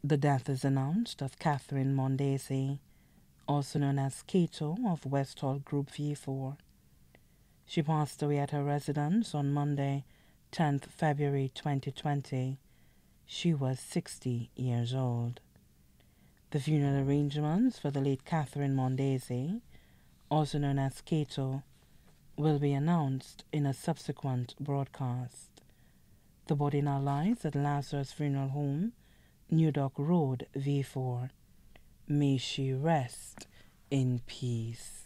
The death is announced of Catherine Mondesir, also known as Cato of Westhall Group V4. She passed away at her residence on Monday, 10th February 2020. She was 60 years old. The funeral arrangements for the late Catherine Mondesir, also known as Cato, will be announced in a subsequent broadcast. The body now lies at Lazarus Funeral Home, New Dock Road, V4. May she rest in peace.